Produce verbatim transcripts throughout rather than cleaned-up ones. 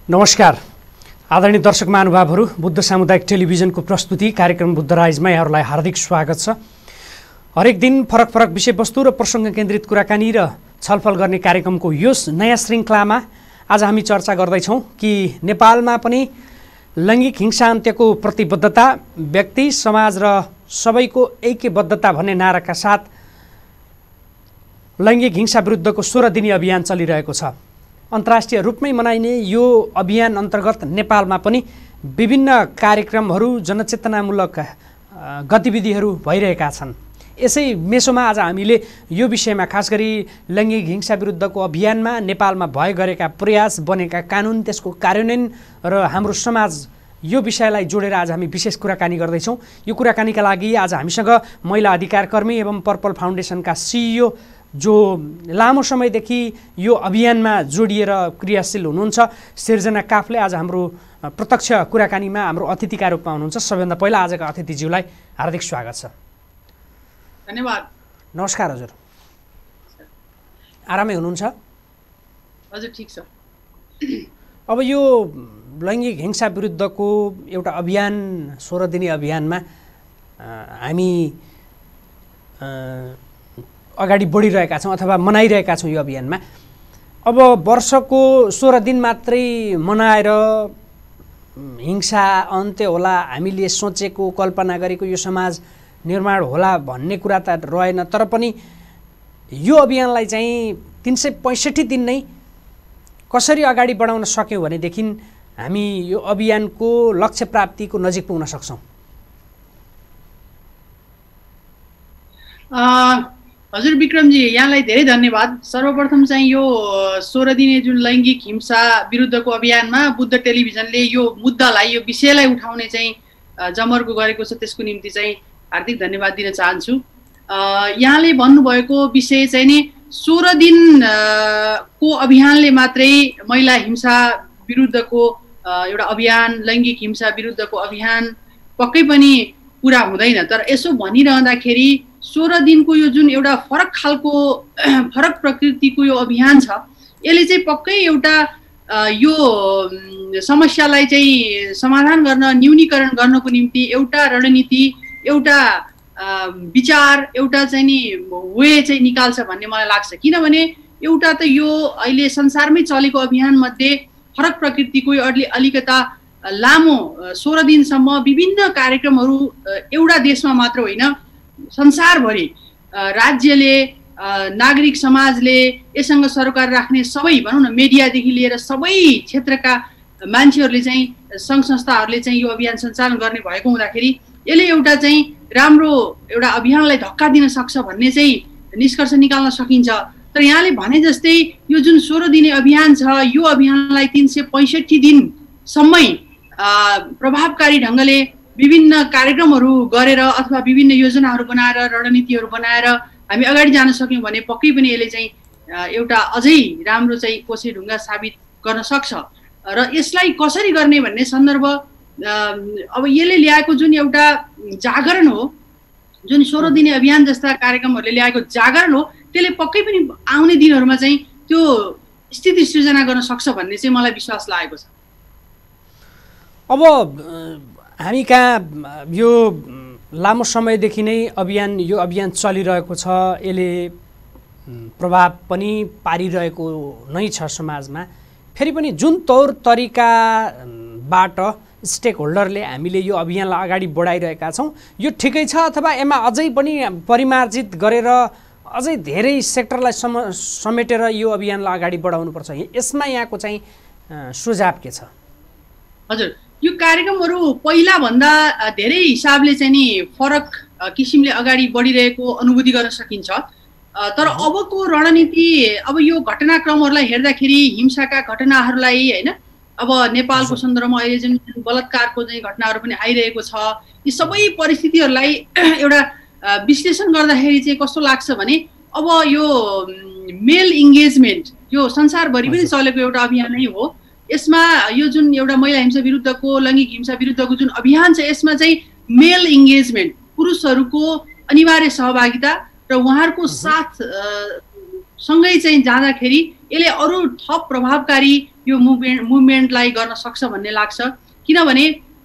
नमस्कार आदरणीय दर्शक महानुभावहरू, बुद्ध सामुदायिक टेलिभिजनको प्रस्तुति कार्यक्रम बुद्ध राइजमा यहाँहरूलाई हार्दिक स्वागत छ। हरेक दिन फरक फरक विषयवस्तु र प्रसङ्ग केन्द्रित कुराकानी र छलफल गर्ने कार्यक्रमको यो नयाँ श्रृङ्खलामा आज हामी चर्चा गर्दैछौँ कि नेपालमा पनि लैङ्गिक हिंसा अन्त्यको प्रतिबद्धता, व्यक्ति, समाज र सबैको ऐक्यबद्धता भन्ने नाराका साथ लैङ्गिक हिंसा विरुद्धको सोह्र दिनी अभियान चलिरहेको छ। अन्तर्राष्ट्रिय रूपमै मनाइने यो अभियान अन्तर्गत नेपालमा पनि विभिन्न कार्यक्रमहरू, जनचेतनामूलक गतिविधिहरू भइरहेका छन्। यसै मेसोमा आज हामीले यो विषयमा खास गरी लैङ्गिक हिंसा विरुद्धको अभियानमा नेपालमा भए गरेका प्रयास, बनेका कानुन, त्यसको कार्यान्वयन र हाम्रो समाज, यो विषयलाई जोडेर आज हामी विशेष कुराकानी गर्दैछौँ। यो कुराकानीका लागि आज हामीसँग महिला अधिकार कर्मी एवं पर्पल फाउन्डेसनका सिइओ जो लामो समयदेखि यो अभियानमा जोडिएर क्रियाशील हुनुहुन्छ, सिर्जना काफले आज हाम्रो प्रत्यक्ष कुराकानीमा हाम्रो अतिथिका रूपमा हुनुहुन्छ। सबैभन्दा पहिला आजका अतिथिज्यूलाई हार्दिक स्वागत छ। धन्यवाद। नमस्कार हजुर, आरामै हुनुहुन्छ? हजुर ठिक छ। अब यो लैङ्गिक हिंसा विरुद्धको एउटा अभियान, सोह्र दिने अभियानमा हामी अगाडि बढिरहेका छौँ अथवा मनाइरहेका छौँ। यो अभियानमा अब वर्षको सोह्र दिन मात्रै मनाएर हिंसा अन्त्य होला, हामीले सोचेको कल्पना गरेको यो समाज निर्माण होला भन्ने कुरा त रहेन। तर पनि यो अभियानलाई चाहिँ तिन सय पैँसठी दिन नै कसरी अगाडि बढाउन सक्यौँ भनेदेखि हामी यो अभियानको लक्ष्य प्राप्तिको नजिक पुग्न सक्छौँ। हजुर विक्रमजी, यहाँलाई धेरै धन्यवाद। सर्वप्रथम चाहिँ यो सोह्र दिने जुन लैङ्गिक हिंसा विरुद्धको अभियानमा बुद्ध टेलिभिजनले यो मुद्दालाई, यो विषयलाई उठाउने चाहिँ जमर्को गरेको छ, त्यसको निम्ति चाहिँ हार्दिक धन्यवाद दिन चाहन्छु। यहाँले भन्नुभएको विषय चाहिँ नि सोह्र दिन को अभियानले मात्रै महिला हिंसा विरुद्धको एउटा अभियान, लैङ्गिक हिंसा विरुद्धको अभियान पक्कै पनि पुरा हुँदैन। तर यसो भनिरहँदाखेरि सोह्र दिनको यो जुन एउटा फरक खालको फरक प्रकृतिको यो अभियान छ, यसले चाहिँ पक्कै एउटा यो समस्यालाई चाहिँ समाधान गर्न, न्यूनीकरण गर्नको निम्ति एउटा रणनीति, एउटा विचार, एउटा चाहिँ नि वे चाहिँ निकाल्छ भन्ने मलाई लाग्छ। किनभने एउटा त यो अहिले संसारमै चलेको अभियानमध्ये फरक प्रकृतिको यो अलि अलिकता लामो सोह्र दिनसम्म विभिन्न कार्यक्रमहरू एउटा देशमा मात्र होइन, संसारभरि राज्यले, नागरिक समाजले, यससँग सरोकार राख्ने सबै भनौँ न, मिडियादेखि लिएर सबै क्षेत्रका मान्छेहरूले चाहिँ, सङ्घ संस्थाहरूले चाहिँ यो अभियान सञ्चालन गर्ने भएको हुँदाखेरि यसले एउटा चाहिँ राम्रो एउटा अभियानलाई धक्का दिन सक्छ भन्ने चाहिँ निष्कर्ष निकाल्न सकिन्छ। तर यहाँले भने जस्तै यो जुन सोह्र दिने अभियान छ, यो अभियानलाई तिन सय पैँसठी दिनसम्मै प्रभावकारी ढङ्गले विभिन्न कार्यक्रमहरू गरेर अथवा विभिन्न योजनाहरू बनाएर, रणनीतिहरू बनाएर हामी अगाडि जान सक्यौँ भने पक्कै पनि यसले चाहिँ एउटा अझै राम्रो चाहिँ कोसेढुङ्गा साबित गर्न सक्छ। र यसलाई कसरी गर्ने भन्ने सन्दर्भ, अब यसले ल्याएको जुन एउटा जागरण हो, जुन सोह्र दिने अभियान जस्ता कार्यक्रमहरूले ल्याएको जागरण हो, त्यसले पक्कै पनि आउने दिनहरूमा चाहिँ त्यो स्थिति सृजना गर्न सक्छ भन्ने चाहिँ मलाई विश्वास लागेको छ। अब हामी कहाँ यो लामो समयदेखि नै अभियान यो अभियान चलिरहेको छ, यसले प्रभाव पनि पारिरहेको नै छ समाजमा। फेरि पनि जुन तौर तरिकाबाट स्टेक होल्डरले हामीले यो अभियानलाई अगाडि बढाइरहेका छौँ, यो ठिकै छ अथवा यसमा अझै पनि परिमार्जित गरेर अझै धेरै सेक्टरलाई सम समेटेर यो अभियानलाई अगाडि बढाउनुपर्छ? यसमा यहाँको चाहिँ सुझाव के छ? हजुर, यो कार्यक्रमहरू पहिलाभन्दा धेरै हिसाबले चाहिँ नि फरक किसिमले अगाडि बढिरहेको अनुभूति गर्न सकिन्छ। तर अबको रणनीति, अब यो घटनाक्रमहरूलाई हेर्दाखेरि हिंसाका घटनाहरूलाई होइन, अब नेपालको सन्दर्भमा अहिले जुन बलात्कारको चाहिँ घटनाहरू पनि आइरहेको छ, यी सबै परिस्थितिहरूलाई एउटा विश्लेषण गर्दाखेरि चाहिँ कस्तो लाग्छ भने अब यो मेल इङ्गेजमेन्ट यो संसारभरि पनि चलेको एउटा अभियान नै हो। यसमा यो जुन एउटा महिला हिंसा विरुद्धको, लैङ्गिक हिंसा विरुद्धको जुन अभियान छ, यसमा चाहिँ मेल इङ्गेजमेन्ट, पुरुषहरूको अनिवार्य सहभागिता र उहाँहरूको साथ सँगै चाहिँ जाँदाखेरि यसले अरू थप प्रभावकारी यो मुभमेन्ट मुभमेन्टलाई गर्न सक्छ भन्ने लाग्छ। किनभने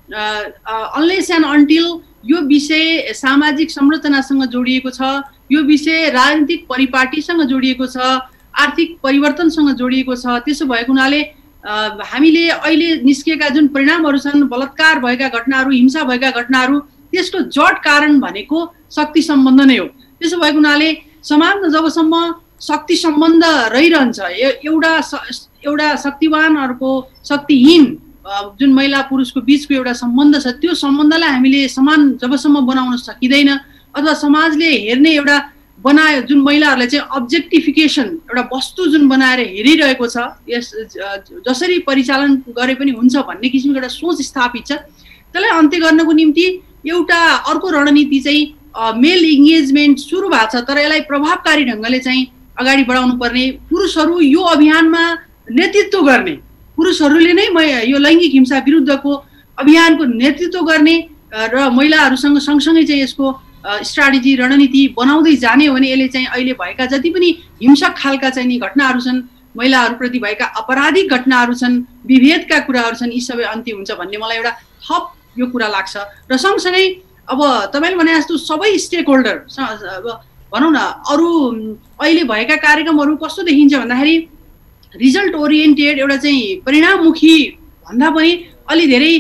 अनलेस एन्ड अन्टिल यो विषय सामाजिक संरचनासँग जोडिएको छ, यो विषय राजनीतिक परिपाटीसँग जोडिएको छ, आर्थिक परिवर्तनसँग जोडिएको छ, त्यसो भएको हुनाले हामीले अहिले निस्किएका जुन परिणामहरू छन्, बलात्कार भएका घटनाहरू, हिंसा भएका घटनाहरू, त्यसको जड कारण भनेको शक्ति सम्बन्ध नै हो। त्यसो भएको हुनाले समाजमा जबसम्म शक्ति सम्बन्ध रहिरहन्छ, एउटा एउटा शक्तिवान अर्को शक्तिहीन जुन महिला पुरुषको बिचको एउटा सम्बन्ध छ, त्यो सम्बन्धलाई हामीले समान जबसम्म बनाउन सकिँदैन अथवा समाजले हेर्ने एउटा बनायो जुन महिलाहरूलाई चाहिँ अब्जेक्टिफिकेसन एउटा वस्तु जुन बनाएर हेरिरहेको छ, यस जसरी परिचालन गरे पनि हुन्छ भन्ने किसिमको एउटा सोच स्थापित छ, त्यसलाई अन्त्य गर्नको निम्ति एउटा अर्को रणनीति चाहिँ मेल इङ्गेजमेन्ट सुरु भएको छ, तर यसलाई प्रभावकारी ढङ्गले चाहिँ अगाडि बढाउनु पर्ने, पुरुषहरू यो अभियानमा नेतृत्व गर्ने, पुरुषहरूले नै यो लैङ्गिक हिंसा विरुद्धको अभियानको नेतृत्व गर्ने र महिलाहरूसँग सँगसँगै चाहिँ यसको स्ट्राटेजी रणनीति बनाउँदै जाने हो भने यसले चाहिँ अहिले भएका जति पनि हिंसक खालका चाहिँ नि घटनाहरू छन्, महिलाहरूप्रति भएका अपराधिक घटनाहरू छन्, विभेदका कुराहरू छन्, यी सबै अन्त्य हुन्छ भन्ने मलाई एउटा थप यो कुरा लाग्छ। र सँगसँगै अब तपाईँले भने जस्तो सबै स्टेक होल्डर भनौँ न, अरू अहिले भएका कार्यक्रमहरू कस्तो देखिन्छ भन्दाखेरि रिजल्ट ओरिएन्टेड एउटा चाहिँ परिणाममुखी भन्दा पनि अलि धेरै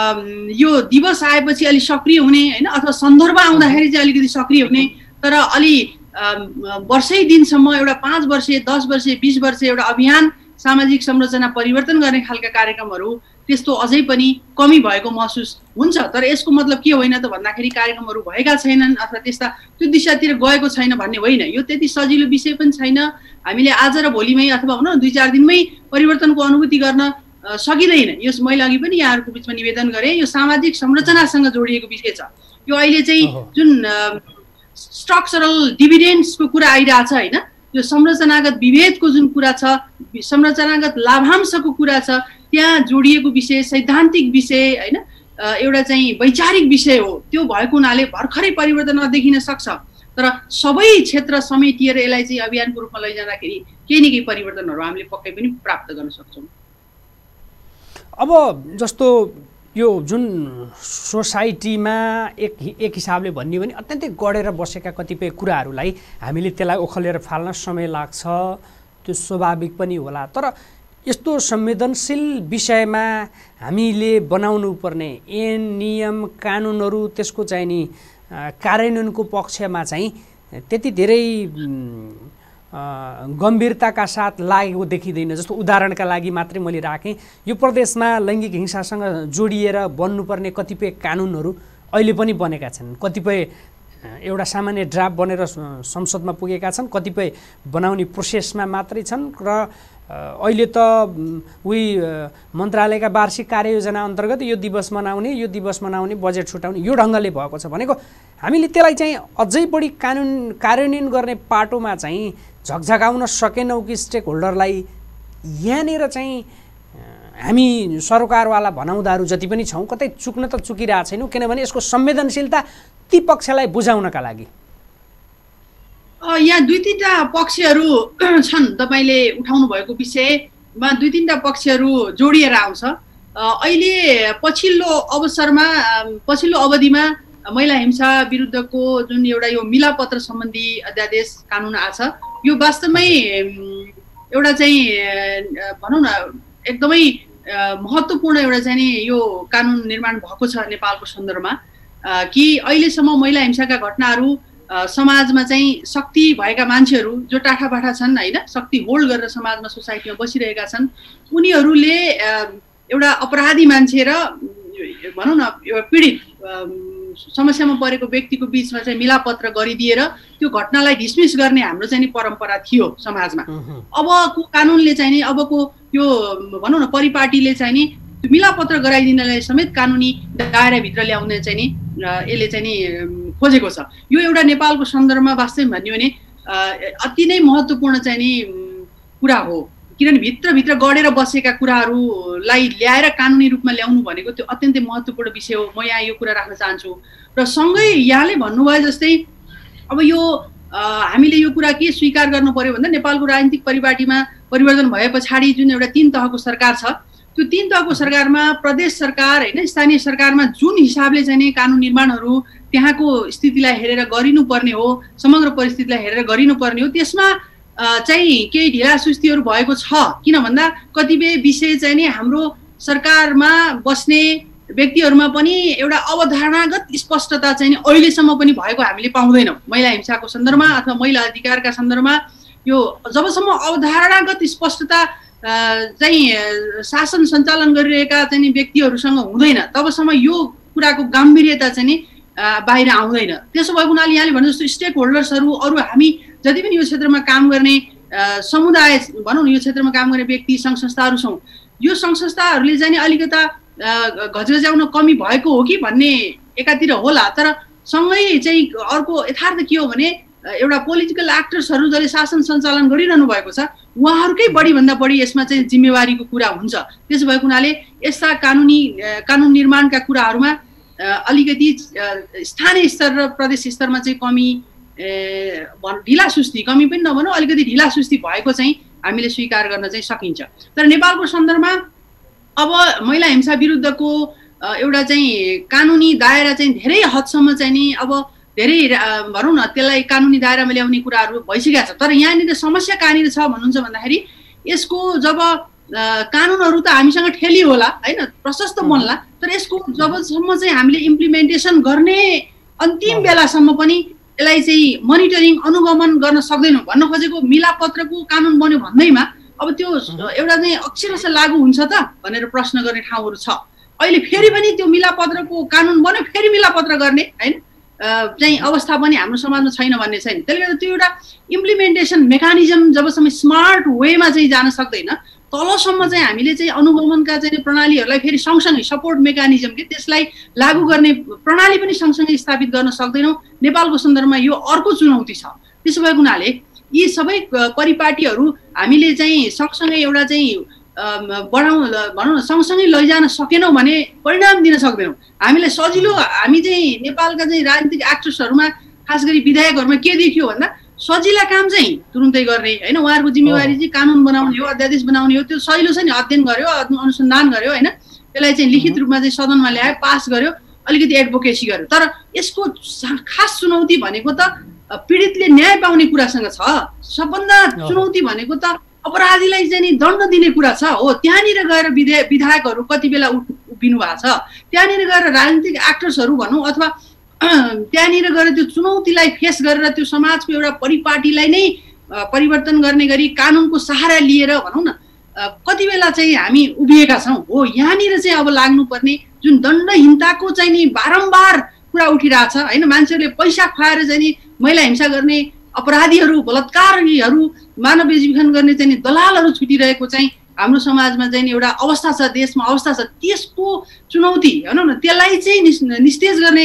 यो दिवस आएपछि अलि सक्रिय हुने होइन, अथवा सन्दर्भ आउँदाखेरि चाहिँ अलिकति सक्रिय हुने, तर अलि वर्षै दिनसम्म एउटा पाँच वर्षे दस वर्षे बिस वर्षे एउटा अभियान सामाजिक संरचना परिवर्तन गर्ने खालका कार्यक्रमहरू त्यस्तो अझै पनि कमी भएको महसुस हुन्छ। तर यसको मतलब के होइन त भन्दाखेरि कार्यक्रमहरू भएका छैनन् अथवा त्यस्ता त्यो दिशातिर गएको छैन भन्ने होइन। यो त्यति सजिलो विषय पनि छैन। हामीले आज र भोलिमै अथवा भनौँ न दुई चार दिनमै परिवर्तनको अनुभूति गर्न सकिँदैन। यस मैले अघि पनि यहाँहरूको बिचमा निवेदन गरेँ, यो सामाजिक संरचनासँग जोडिएको विषय छ। यो अहिले चाहिँ जुन स्ट्रक्चरल डिभिडेन्ड्सको कुरा आइरहेछ होइन, यो संरचनागत विभेदको जुन कुरा छ, संरचनागत लाभांशको कुरा छ, त्यहाँ जोडिएको विषय, सैद्धान्तिक विषय होइन, एउटा चाहिँ वैचारिक विषय हो। त्यो भएको हुनाले भर्खरै परिवर्तन नदेखिन सक्छ, तर सबै क्षेत्र समेटिएर यसलाई चाहिँ अभियानको रूपमा लैजाँदाखेरि केही न केही परिवर्तनहरू हामीले पक्कै पनि प्राप्त गर्न सक्छौँ। अब जस्तो यो जुन सोसाइटीमा एक एक हिसाबले भन्ने भने अत्यन्तै गढेर बसेका कतिपय कुराहरूलाई हामीले त्यसलाई ओखलेर फाल्न समय लाग्छ, त्यो स्वाभाविक पनि होला। तर यस्तो संवेदनशील विषयमा हामीले बनाउनु पर्ने ऐन नियम कानुनहरू त्यसको चाहिँ नि कार्यान्वयनको पक्षमा चाहिँ त्यति धेरै गम्भीरताका साथ लागेको देखिँदैन। जस्तो उदाहरणका लागि मात्रै मैले राखेँ, यो प्रदेशमा लैङ्गिक हिंसासँग जोडिएर बन्नुपर्ने कतिपय कानुनहरू अहिले पनि बनेका छन्। कतिपय एउटा सामान्य ड्राफ्ट बनेर संसदमा पुगेका छन्, कतिपय बनाउने प्रोसेसमा मात्रै छन् र अहिले त उही मन्त्रालयका वार्षिक कार्ययोजना अन्तर्गत यो दिवस मनाउने यो दिवस मनाउने बजेट छुटाउने यो ढङ्गले भएको छ। भनेको हामीले त्यसलाई चाहिँ अझै बढी कानुन कार्यान्वयन गर्ने पाटोमा चाहिँ झकझकाउन सकेनौँ कि स्टेक होल्डरलाई यहाँनिर चाहिँ हामी सरकारवाला भनाउँदाहरू जति पनि छौँ कतै चुक्न त चुकिरहेको छैनौँ, किनभने यसको संवेदनशीलता ती पक्षलाई बुझाउनका लागि। यहाँ दुई तिनवटा पक्षहरू छन्, तपाईँले उठाउनु भएको विषयमा दुई तिनवटा पक्षहरू जोडिएर आउँछ। अहिले पछिल्लो अवसरमा पछिल्लो अवधिमा महिला हिंसा विरुद्धको जुन एउटा यो मिलापत्र सम्बन्धी अध्यादेश कानुन आछ, यो वास्तवमै एउटा चाहिँ भनौँ न एकदमै महत्त्वपूर्ण एउटा चाहिँ नि यो कानुन निर्माण भएको छ नेपालको सन्दर्भमा कि अहिलेसम्म महिला हिंसाका घटनाहरू समाजमा चाहिँ शक्ति भएका मान्छेहरू जो टाठाबाठा छन् होइन, शक्ति होल्ड गरेर समाजमा सोसाइटीमा बसिरहेका छन्, उनीहरूले एउटा अपराधी मान्छे र भनौँ न एउटा पीडित समस्यामा परेको व्यक्तिको बिचमा चाहिँ मिलापत्र गरिदिएर त्यो घटनालाई डिसमिस गर्ने हाम्रो चाहिँ नि परम्परा थियो समाजमा। अबको कानुनले चाहिँ नि अबको यो भनौँ न परिपाटीले चाहिँ नि त्यो मिलापत्र गराइदिनलाई समेत कानुनी दायराभित्र ल्याउने चाहिँ नि यसले चाहिँ नि खोजेको छ। यो एउटा नेपालको सन्दर्भमा वास्तवमा भन्यो भने अति नै महत्त्वपूर्ण चाहिँ नि कुरा हो, किनभने भित्रभित्र गढेर बसेका कुराहरूलाई ल्याएर कानुनी रूपमा ल्याउनु भनेको त्यो अत्यन्तै महत्त्वपूर्ण विषय हो। म यहाँ यो कुरा राख्न चाहन्छु। र सँगै यहाँले भन्नुभयो जस्तै अब यो हामीले यो कुरा के स्वीकार गर्नु पर्यो भन्दा नेपालको राजनीतिक परिपाटीमा परिवर्तन भए पछाडि जुन एउटा तीन तहको सरकार छ त्यो तीन तहको सरकारमा प्रदेश सरकार होइन स्थानीय सरकारमा जुन हिसाबले चाहिँ नि कानुन निर्माणहरू त्यहाँको स्थितिलाई हेरेर गरिनुपर्ने हो समग्र परिस्थितिलाई हेरेर गरिनुपर्ने हो त्यसमा चाहिँ केही ढिलासुस्तीहरू भएको छ किन भन्दा कतिपय विषय चाहिँ नि हाम्रो सरकारमा बस्ने व्यक्तिहरूमा पनि एउटा अवधारणागत स्पष्टता चाहिँ अहिलेसम्म पनि भएको हामीले पाउँदैनौँ महिला हिंसाको सन्दर्भमा अथवा महिला अधिकारका सन्दर्भमा यो जबसम्म अवधारणागत स्पष्टता चाहिँ शासन सञ्चालन गरिरहेका चाहिँ व्यक्तिहरूसँग हुँदैन तबसम्म यो कुराको गम्भीर्यता चाहिँ बाहिर आउँदैन त्यसो भएको हुनाले यहाँले भने जस्तो स्टेक होल्डर्सहरू अरू हामी जति पनि यो क्षेत्रमा काम गर्ने समुदाय भनौँ न यो क्षेत्रमा काम गर्ने व्यक्ति सङ्घ संस्थाहरू छौँ यो सङ्घ संस्थाहरूले चाहिँ अलिकता घचघच्याउन कमी भएको हो कि भन्ने एकातिर होला तर सँगै चाहिँ अर्को यथार्थ के हो भने एउटा पोलिटिकल एक्टर्सहरू जसले शासन सञ्चालन गरिरहनु भएको छ उहाँहरूकै बढीभन्दा बढी यसमा चाहिँ जिम्मेवारीको कुरा हुन्छ त्यसो भएको हुनाले यस्ता कानुनी कानुन निर्माणका कुराहरूमा अलिकति स्थानीय स्तर र प्रदेश स्तरमा चाहिँ कमी ढिलासुस्ती कमी पनि नभनौँ अलिकति ढिलासुस्ती भएको चाहिँ हामीले स्वीकार गर्न चाहिँ सकिन्छ तर नेपालको सन्दर्भमा अब महिला हिंसा विरुद्धको एउटा चाहिँ कानुनी दायरा चाहिँ धेरै हदसम्म चाहिँ नि अब धेरै भनौँ न त्यसलाई कानुनी दायरामा ल्याउने कुराहरू भइसकेका छ तर यहाँनिर समस्या कहाँनिर छ भन्नुहुन्छ भन्दाखेरि यसको जब कानुनहरू त हामीसँग ठेली होला होइन प्रशस्त बन्ला तर यसको जबसम्म चाहिँ हामीले इम्प्लिमेन्टेसन गर्ने अन्तिम बेलासम्म पनि यसलाई चाहिँ मोनिटरिङ अनुगमन गर्न सक्दैनौँ भन्न खोजेको मिलापत्रको कानुन बन्यो भन्दैमा अब त्यो एउटा चाहिँ अक्षरशः लागू हुन्छ त भनेर प्रश्न गर्ने ठाउँहरू छ अहिले फेरि पनि त्यो मिलापत्रको कानुन बन्यो फेरि मिलापत्र गर्ने होइन चाहिँ अवस्था पनि हाम्रो समाजमा छैन भन्ने छैन त्यसले गर्दा त्यो एउटा इम्प्लिमेन्टेसन मेकानिजम जबसम्म स्मार्ट वेमा चाहिँ जान सक्दैन तलसम्म चाहिँ हामीले चाहिँ अनुगमनका चाहिँ प्रणालीहरूलाई फेरि सँगसँगै सपोर्ट मेकानिजम के त्यसलाई लागू गर्ने प्रणाली पनि सँगसँगै स्थापित गर्न सक्दैनौँ नेपालको सन्दर्भमा यो अर्को चुनौती छ त्यसो भएको हुनाले यी सबै परिपाटीहरू हामीले चाहिँ सँगसँगै एउटा चाहिँ बढाउँ भनौँ न सँगसँगै लैजान सकेनौँ भने परिणाम दिन सक्दैनौँ हामीलाई सजिलो हामी चाहिँ नेपालका चाहिँ राजनीतिक एक्टर्सहरूमा खास गरी विधायकहरूमा के देखियो भन्दा सजिला काम चाहिँ तुरुन्तै गर्ने होइन उहाँहरूको जिम्मेवारी चाहिँ कानुन बनाउने हो अध्यादेश बनाउने हो त्यो सजिलो छ नि अध्ययन गर्यो अनुसन्धान गर्यो होइन त्यसलाई चाहिँ लिखित रूपमा चाहिँ सदनमा ल्यायो पास गर्यो अलिकति एडभोकेसी गर्यो तर यसको खास चुनौती भनेको त पीडितले न्याय पाउने कुरासँग छ सबभन्दा चुनौती भनेको त अपराधीलाई चाहिँ नि दण्ड दिने कुरा छ हो त्यहाँनिर गएर विधायकहरू कति बेला उभिनु भएको छ त्यहाँनिर गएर राजनीतिक एक्टर्सहरू भनौँ अथवा त्यहाँनिर गएर त्यो चुनौतीलाई फेस गरेर त्यो समाजको एउटा परिपाटीलाई नै परिवर्तन गर्ने गरी कानुनको सहारा लिएर भनौँ न कति बेला चाहिँ हामी उभिएका छौँ हो यहाँनिर चाहिँ अब लाग्नुपर्ने जुन दण्डहीनताको चाहिँ नि बारम्बार कुरा उठिरहेछ होइन मान्छेहरूले पैसा खुवाएर चाहिँ नि महिला हिंसा गर्ने अपराधीहरू बलात्कारीहरू मानव बेचबिखन गर्ने चाहिँ दलालहरू छुटिरहेको चाहिँ हाम्रो समाजमा चाहिँ एउटा अवस्था छ देशमा अवस्था छ त्यसको चुनौती भनौँ न त्यसलाई चाहिँ निस्तेज गर्ने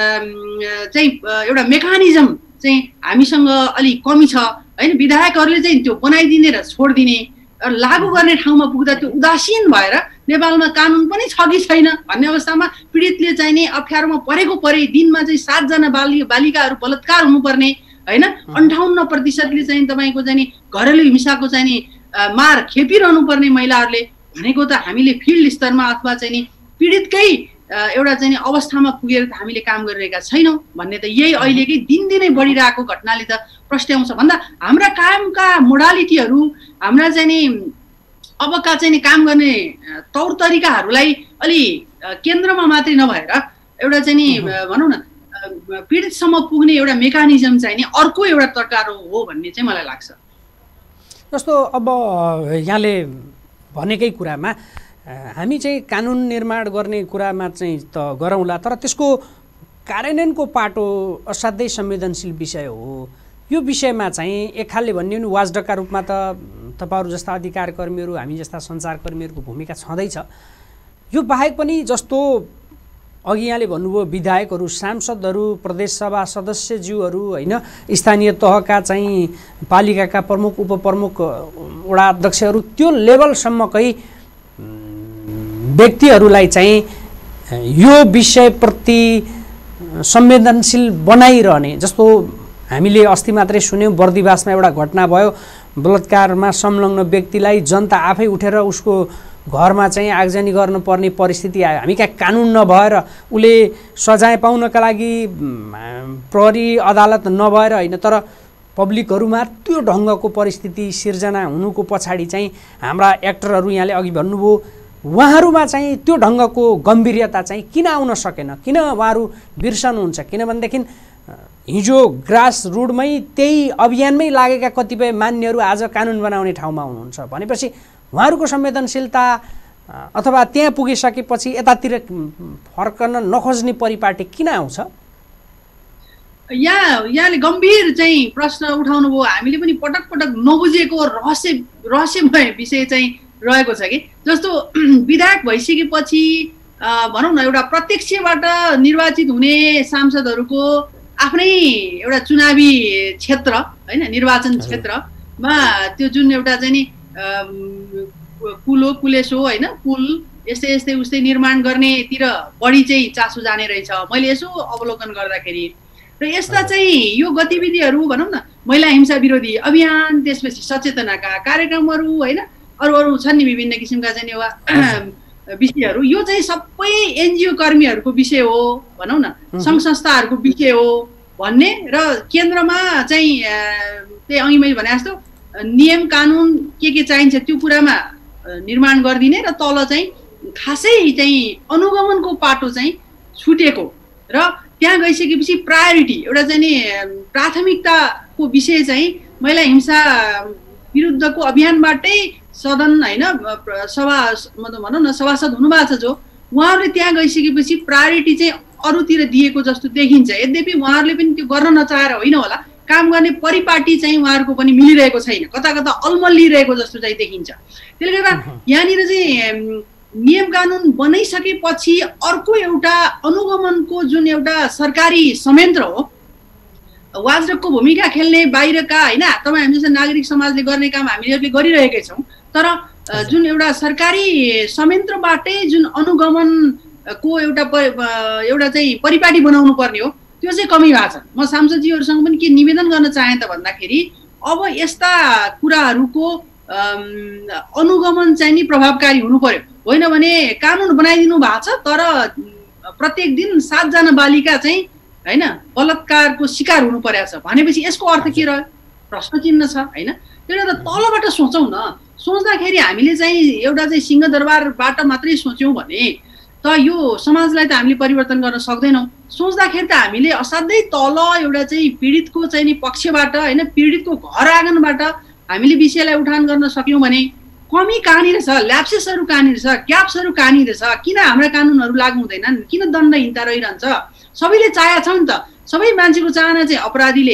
चाहिँ एउटा मेकानिजम चाहिँ हामीसँग अलिक कमी छ होइन विधायकहरूले चाहिँ त्यो बनाइदिने र छोडिदिने लागू गर्ने ठाउँमा पुग्दा त्यो उदासीन भएर नेपालमा कानुन पनि छ कि छैन भन्ने अवस्थामा पीडितले चाहिँ नि अप्ठ्यारोमा परेको परे दिनमा चाहिँ सातजना बालि बालिकाहरू बलात्कार हुनुपर्ने होइन अन्ठाउन्न प्रतिशतले चाहिँ तपाईँको चाहिँ नि घरेलु हिंसाको चाहिँ नि मार खेपिरहनु पर्ने महिलाहरूले भनेको त हामीले फिल्ड स्तरमा अथवा चाहिँ नि पीडितकै एउटा चाहिँ अवस्थामा पुगेर त हामीले काम गरिरहेका छैनौँ भन्ने त यही अहिलेकै दिनदिनै बढिरहेको घटनाले त प्रस्ट्याउँछ भन्दा हाम्रा कामका मोडालिटीहरू हाम्रा चाहिँ नि अबका चाहिँ नि काम गर्ने तौर तरिकाहरूलाई अलि केन्द्रमा मात्रै नभएर एउटा चाहिँ नि भनौँ न पीडितसम्म पुग्ने एउटा मेकानिजम चाहिँ नि अर्को एउटा तर्कारो हो भन्ने चाहिँ मलाई लाग्छ जस्तो अब यहाँले भनेकै कुरामा हामी चाहिँ कानुन निर्माण गर्ने कुरामा चाहिँ त गरौँला तर त्यसको कार्यान्वयनको पाटो असाध्यै संवेदनशील विषय हो यो विषयमा चाहिँ एक खालले भन्ने नि वाचडगका रूपमा त तपाईँहरू जस्ता अधिकार कर्मीहरू हामी जस्ता सञ्चारकर्मीहरूको भूमिका छँदैछ यो बाहेक पनि जस्तो अघि यहाँले भन्नुभयो विधायकहरू सांसदहरू प्रदेशसभा सदस्यज्यूहरू होइन स्थानीय तहका चाहिँ पालिकाका प्रमुख उपप्रमुख वडा अध्यक्षहरू त्यो लेभलसम्मकै व्यक्तिहरूलाई चाहिँ यो विषयप्रति संवेदनशील बनाइरहने जस्तो हामीले अस्ति मात्रै सुन्यौँ बर्दिवासमा एउटा घटना भयो, बलात्कारमा संलग्न व्यक्तिलाई जनता आफै उठेर उसको घरमा चाहिँ आगजनी गर्नुपर्ने परिस्थिति आयो। हामी कहाँ कानुन नभएर उसले सजाय पाउनका लागि प्रहरी अदालत नभएर होइन, तर पब्लिकहरूमा त्यो ढङ्गको परिस्थिति सिर्जना हुनुको पछाडि चाहिँ हाम्रा एक्टरहरू यहाँले अघि भन्नुभयो उहाँहरूमा चाहिँ त्यो ढङ्गको गम्भीर्यता चाहिँ किन आउन सकेन, किन उहाँहरू बिर्सनुहुन्छ? किनभनेदेखि हिजो ग्रास रुटमै त्यही अभियानमै लागेका कतिपय मान्यहरू आज कानुन बनाउने ठाउँमा हुनुहुन्छ भनेपछि उहाँहरूको संवेदनशीलता अथवा त्यहाँ पुगिसकेपछि यतातिर फर्कन नखोज्ने परिपाटी किन आउँछ? यहाँ यहाँले गम्भीर चाहिँ प्रश्न उठाउनु भयो। हामीले पनि पटक पटक नबुझेको रहस्य रहस्यमय विषय चाहिँ रहेको छ कि जस्तो विधायक भइसकेपछि भनौँ न एउटा प्रत्यक्षबाट निर्वाचित हुने सांसदहरूको आफ्नै एउटा चुनावी क्षेत्र होइन, निर्वाचन क्षेत्रमा त्यो जुन एउटा चाहिँ नि पुल हो पुलेस हो होइन, पुल यस्तै यस्तै उस्तै निर्माण गर्नेतिर बढी चाहिँ चासो जाने रहेछ मैले यसो अवलोकन गर्दाखेरि। र यस्ता चाहिँ यो गतिविधिहरू भनौँ न महिला हिंसा विरोधी अभियान, त्यसपछि सचेतनाका कार्यक्रमहरू होइन, अरू अरू छन् नि विभिन्न किसिमका चाहिँ एउटा विषयहरू, यो चाहिँ सबै एनजिओ कर्मीहरूको विषय हो भनौँ न, सङ्घ संस्थाहरूको विषय हो भन्ने र केन्द्रमा चाहिँ त्यही अघि मैले भने जस्तो नियम कानुन के के चाहिन्छ त्यो कुरामा निर्माण गरिदिने र तल चाहिँ खासै चाहिँ अनुगमनको पाटो चाहिँ छुटेको र त्यहाँ गइसकेपछि प्रायोरिटी एउटा चाहिँ नि प्राथमिकताको विषय चाहिँ महिला हिंसा विरुद्धको अभियानबाटै सदन होइन सभा भनौँ न सभासद हुनुभएको छ जो उहाँहरूले त्यहाँ गइसकेपछि प्रायोरिटी चाहिँ अरूतिर दिएको जस्तो देखिन्छ। यद्यपि उहाँहरूले पनि त्यो गर्न नचाहेर होइन होला, काम गर्ने परिपाटी चाहिँ उहाँहरूको पनि मिलिरहेको छैन, कता कता अल्मलिरहेको जस्तो चाहिँ देखिन्छ। त्यसले गर्दा यहाँनिर चाहिँ नियम कानुन बनाइसकेपछि अर्को एउटा अनुगमनको जुन एउटा सरकारी संयन्त्र हो, वाचडगको भूमिका खेल्ने बाहिरका होइन, तपाईँ हामी जस्तो नागरिक समाजले गर्ने काम हामीले गरिरहेकै छौँ, तर जुन एउटा सरकारी संयन्त्रबाटै जुन अनुगमनको एउटा एउटा चाहिँ परिपाटी बनाउनु पर्ने हो त्यो चाहिँ कमी भएको छ। म सांसदजीहरूसँग पनि के निवेदन गर्न चाहेँ त भन्दाखेरि अब यस्ता कुराहरूको अनुगमन चाहिँ नि प्रभावकारी हुनु पर्यो, होइन भने कानुन बनाइदिनु भएको छ तर प्रत्येक दिन सातजना बालिका चाहिँ होइन बलात्कारको शिकार हुनु परेको छ भनेपछि यसको अर्थ के रह्यो? प्रश्न चिन्ह छ होइन। त्यसले गर्दा तलबाट सोचौँ न, सोच्दाखेरि हामीले चाहिँ एउटा चाहिँ सिंहदरबारबाट मात्रै सोच्यौँ भने त यो समाजलाई त हामीले परिवर्तन गर्न सक्दैनौँ। सोच्दाखेरि त हामीले असाध्यै तल एउटा चाहिँ पीडितको चाहिँ नि पक्षबाट होइन, पीडितको घर आँगनबाट हामीले विषयलाई उठान गर्न सक्यौँ भने कमी कहाँनिर छ, ल्याप्सेसहरू कहाँनिर छ, ग्याप्सहरू कहाँनिर छ, किन हाम्रा कानुनहरू लागू हुँदैनन्, किन दण्डहीनता रहिरहन्छ? सबैले चाहेको छ नि त, सबै मान्छेको चाहना चाहिँ अपराधीले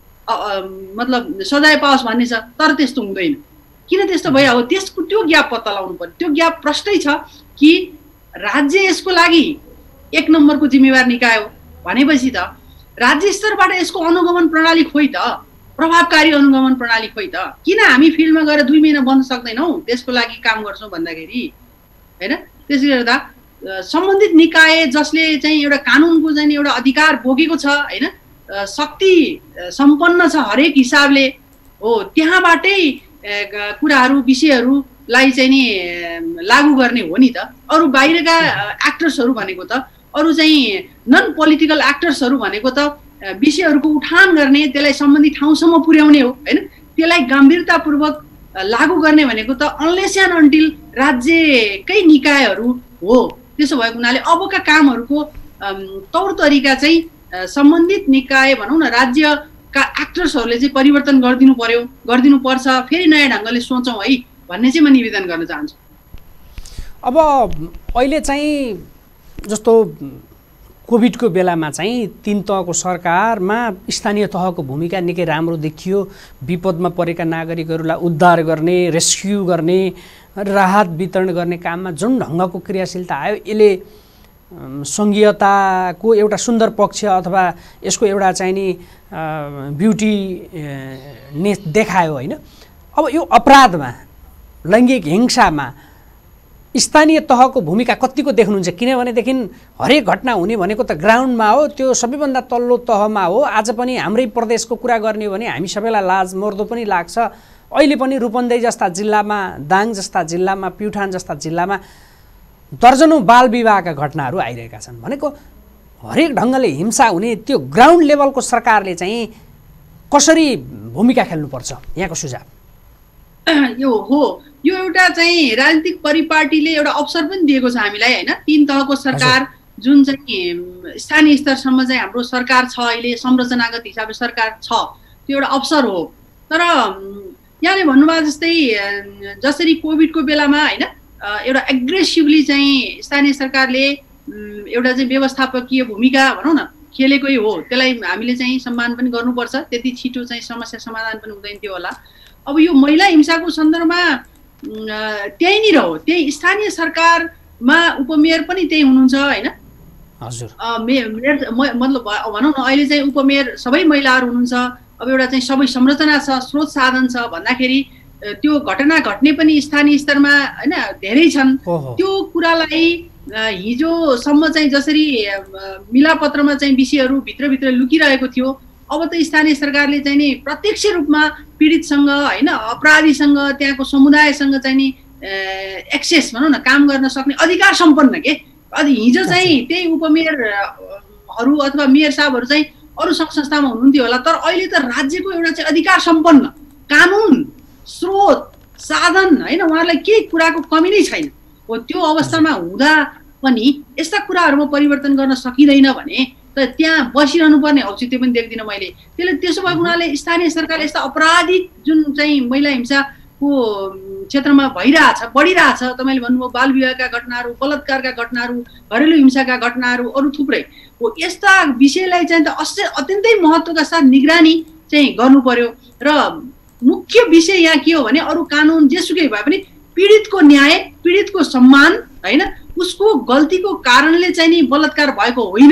मतलब सजाय पाओस् भन्ने छ, तर त्यस्तो हुँदैन। किन त्यस्तो भइहाल्यो? त्यसको त्यो ग्याप पत्ता लगाउनु पर्यो। त्यो ग्याप प्रष्टै छ कि राज्य यसको लागि एक नम्बरको जिम्मेवार निकाय हो भनेपछि त राज्य स्तरबाट यसको अनुगमन प्रणाली खोइ त, प्रभावकारी अनुगमन प्रणाली खोइ त। किन हामी फिल्डमा गएर दुई महिना बन्न सक्दैनौँ त्यसको लागि काम गर्छौँ भन्दाखेरि होइन। त्यसले गर्दा सम्बन्धित निकाय जसले चाहिँ एउटा कानुनको चाहिँ एउटा अधिकार बोकेको छ होइन, शक्ति सम्पन्न छ हरेक हिसाबले हो, त्यहाँबाटै कुराहरू विषयहरूलाई चाहिँ नि लागू गर्ने हो नि त। अरू बाहिरका एक्टर्सहरू भनेको त, अरू चाहिँ नन पोलिटिकल एक्टर्सहरू भनेको त विषयहरूको उठान गर्ने, त्यसलाई सम्बन्धित ठाउँसम्म पुर्याउने हो होइन, त्यसलाई गम्भीरतापूर्वक लागू गर्ने भनेको त अनलेस एन्ड अन्टिल राज्यकै निकायहरू हो। त्यसो भएको हुनाले अबका कामहरूको तौर तरिका चाहिँ सम्बन्धित निकाय भनौँ न राज्यका एक्टर्सहरूले चाहिँ परिवर्तन गरिदिनु पर्यो, गरिदिनु पर्छ। फेरि नयाँ ढङ्गले सोचौँ है भन्ने चाहिँ म निवेदन गर्न चाहन्छु। अब अहिले चाहिँ जस्तो कोभिडको बेलामा चाहिँ तीन तहको सरकारमा स्थानीय तहको भूमिका निकै राम्रो देखियो। विपदमा परेका नागरिकहरूलाई उद्धार गर्ने, रेस्क्यु गर्ने, राहत वितरण गर्ने काममा जुन ढङ्गको क्रियाशीलता आयो यसले सङ्घीयताको एउटा सुन्दर पक्ष अथवा यसको एउटा चाहिँ नि ब्युटी ने देखायो होइन। अब यो अपराधमा, लैङ्गिक हिंसामा स्थानीय तहको भूमिका कतिको देख्नुहुन्छ? किनभनेदेखि हरेक घटना हुने भनेको त ग्राउन्डमा हो, त्यो सबैभन्दा तल्लो तहमा हो। आज पनि हाम्रै प्रदेशको कुरा गर्ने हो भने हामी सबैलाई लाज मर्दो पनि लाग्छ। अहिले पनि रूपन्देही जस्ता जिल्लामा, दाङ जस्ता जिल्लामा, प्युठान जस्ता जिल्लामा दर्जनौँ बाल विवाहका घटनाहरू आइरहेका छन्। भनेको हरेक ढङ्गले हिंसा हुने त्यो ग्राउन्ड लेभलको सरकारले चाहिँ कसरी भूमिका खेल्नुपर्छ, यहाँको सुझाव? यो हो, यो एउटा चाहिँ राजनीतिक परिपाटीले एउटा अवसर पनि दिएको छ हामीलाई होइन। तीन तहको सरकार जुन चाहिँ स्थानीय स्तरसम्म चाहिँ हाम्रो सरकार छ, अहिले संरचनागत हिसाबले सरकार छ, त्यो एउटा अवसर हो। तर यहाँले भन्नुभयो जस्तै जसरी कोभिडको बेलामा होइन एउटा एग्रेसिभली चाहिँ स्थानीय सरकारले एउटा चाहिँ व्यवस्थापकीय भूमिका भनौँ न खेलेकै हो, त्यसलाई हामीले चाहिँ सम्मान पनि गर्नुपर्छ। त्यति छिटो चाहिँ समस्या समाधान पनि हुँदैन थियो होला। अब यो महिला हिंसाको सन्दर्भमा त्यहीँनिर हो, त्यही स्थानीय सरकारमा उपमेयर पनि त्यही हुनुहुन्छ होइन। हजुर, मेयर मतलब भनौँ न अहिले चाहिँ उपमेयर सबै महिलाहरू हुनुहुन्छ। अब एउटा चाहिँ सबै संरचना छ, स्रोत साधन छ भन्दाखेरि त्यो घटना घट्ने पनि स्थानीय स्तरमा होइन धेरै छन्। त्यो कुरालाई हिजोसम्म चाहिँ जसरी मिलापत्रमा चाहिँ विषयहरू भित्रभित्र लुकिरहेको थियो, अब त स्थानीय सरकारले चाहिँ नि प्रत्यक्ष रूपमा पीडितसँग होइन अपराधीसँग त्यहाँको समुदायसँग चाहिँ नि एक्सेस भनौँ न काम गर्न सक्ने अधिकार सम्पन्न के। अनि हिजो चाहिँ त्यही उपमेयरहरू अथवा मेयर साहबहरू चाहिँ अरू सङ्घ संस्थामा हुनुहुन्थ्यो होला, तर अहिले त राज्यको एउटा चाहिँ अधिकार सम्पन्न कानुन स्रोत साधन होइन उहाँहरूलाई केही कुराको कमी नै छैन हो। त्यो अवस्थामा हुँदा पनि यस्ता कुराहरूमा परिवर्तन गर्न सकिँदैन भने त त्यहाँ बसिरहनु पर्ने औचित्य पनि देख्दिनँ मैले। त्यसले त्यसो भएको हुनाले स्थानीय सरकारले यस्ता अपराधिक जुन चाहिँ महिला हिंसाको क्षेत्रमा भइरहेछ बढिरहेछ, तपाईँले भन्नुभयो बाल विवाहका घटनाहरू, बलात्कारका घटनाहरू, घरेलु हिंसाका घटनाहरू, अरू थुप्रै हो, यस्ता विषयलाई चाहिँ त अस अत्यन्तै महत्त्वका साथ निगरानी चाहिँ गर्नु पर्यो। र मुख्य विषय यहाँ के हो भने अरू कानुन जेसुकै भए पनि पीडितको न्याय, पीडितको सम्मान होइन, उसको गल्तीको कारणले चाहिँ नि बलात्कार भएको होइन,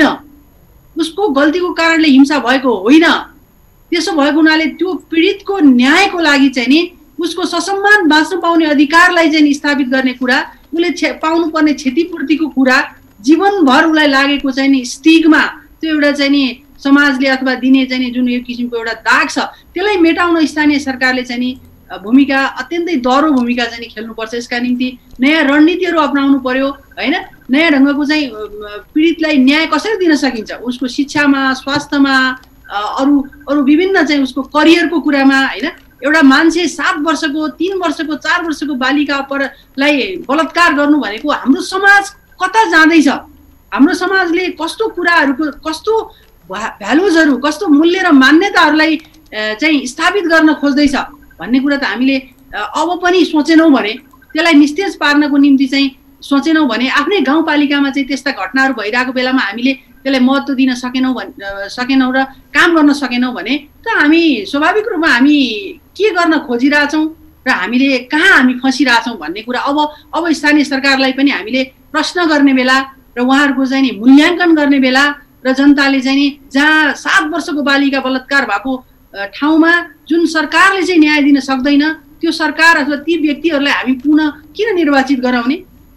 उसको गल्तीको कारणले हिंसा भएको होइन। त्यसो भएको हुनाले त्यो पीडितको न्यायको लागि चाहिँ नि उसको ससम्मान बाँच्न पाउने अधिकारलाई चाहिँ स्थापित गर्ने कुरा, उसले क्षे पाउनुपर्ने क्षतिपूर्तिको कुरा, जीवनभर उसलाई लागेको चाहिँ नि स्टिग्मा, त्यो एउटा चाहिँ नि समाजले अथवा दिने चाहिँ नि जुन यो किसिमको एउटा दाग छ त्यसलाई मेटाउन स्थानीय सरकारले चाहिँ नि भूमिका अत्यन्तै दह्रो भूमिका चाहिँ खेल्नुपर्छ। यसका निम्ति नयाँ रणनीतिहरू अपनाउनु पर्यो होइन। नयाँ ढङ्गको चाहिँ पीडितलाई न्याय कसरी दिन सकिन्छ, उसको शिक्षामा, स्वास्थ्यमा, अरू अरू विभिन्न चाहिँ उसको करियरको कुरामा होइन। एउटा मान्छे सात वर्षको तीन वर्षको चार वर्षको बालिका परलाई बलात्कार गर्नु भनेको हाम्रो समाज कता जाँदैछ, हाम्रो समाजले कस्तो कुराहरूको कस्तो भ्यालुजहरू कस्तो मूल्य र मान्यताहरूलाई चाहिँ स्थापित गर्न खोज्दैछ भन्ने कुरा त हामीले अब पनि सोचेनौँ भने, त्यसलाई निस्तेज पार्नको निम्ति चाहिँ सोचेनौँ भने, आफ्नै गाउँपालिकामा चाहिँ त्यस्ता घटनाहरू भइरहेको बेलामा हामीले त्यसलाई महत्त्व दिन सकेनौँ भन् सकेनौँ र काम गर्न सकेनौँ भने त हामी स्वाभाविक रूपमा हामी के गर्न खोजिरहेछौँ र हामीले कहाँ हामी फँसिरहेछौँ भन्ने कुरा अब अब स्थानीय सरकारलाई पनि हामीले प्रश्न गर्ने बेला र उहाँहरूको चाहिँ नि मूल्याङ्कन गर्ने बेला र जनताले चाहिँ नि जहाँ सात वर्षको बालिका बलात्कार भएको ठाउँमा जुन सरकारले चाहिँ न्याय दिन सक्दैन त्यो सरकार अथवा ती व्यक्तिहरूलाई हामी पुनः किन निर्वाचित गराउने,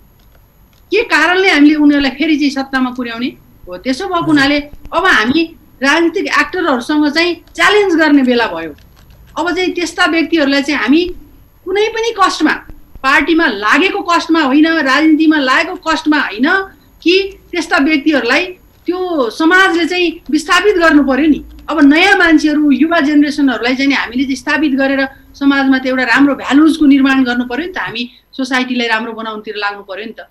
के कारणले हामीले उनीहरूलाई फेरि चाहिँ सत्तामा पुर्याउने हो। त्यसो भएको हुनाले अब हामी राजनीतिक एक्टरहरूसँग चाहिँ च्यालेन्ज गर्ने बेला भयो। अब चाहिँ त्यस्ता व्यक्तिहरूलाई चाहिँ हामी कुनै पनि कष्टमा, पार्टीमा लागेको कष्टमा होइन, राजनीतिमा लागेको कष्टमा होइन कि त्यस्ता व्यक्तिहरूलाई त्यो समाजले चाहिँ विस्थापित गर्नु पर्यो नि। अब नयाँ मान्छेहरू युवा जेनेरेसनहरूलाई चाहिँ हामीले चाहिँ स्थापित गरेर समाजमा त्यो एउटा राम्रो भ्यालुजको निर्माण गर्नु पर्यो नि त, हामी सोसाइटीलाई राम्रो बनाउनुतिर लाग्नु पर्यो नि त।